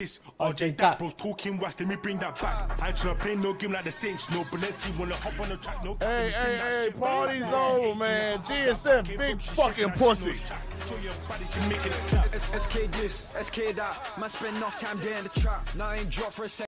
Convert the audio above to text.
RJ that bros talking west, let me bring that back. I ain't tryna play no game like the Saints, no Baletti wanna hop on the track, no. Hey, party's over, man. GSF, big fucking pussy. SK this, SK that. Man spend enough time there in the trap. Now I ain't drop for a second.